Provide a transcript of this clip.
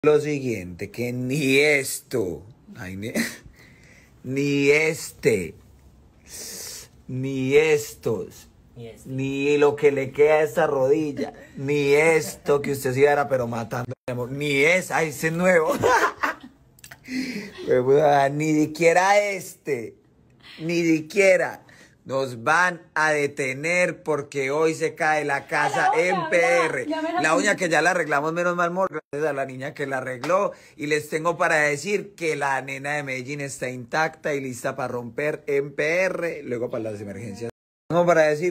lo siguiente, que ni esto, ay, ni este, ni estos, ni lo que le queda a esta rodilla, ni esto que usted se iba pero matando, ni ay, ese es nuevo. Ni siquiera este, ni siquiera nos van a detener porque hoy se cae la casa en PR. La uña que ya la arreglamos, menos mal, gracias a la niña que la arregló. Y les tengo para decir que la nena de Medellín está intacta y lista para romper en PR, luego para las emergencias. Tengo para decir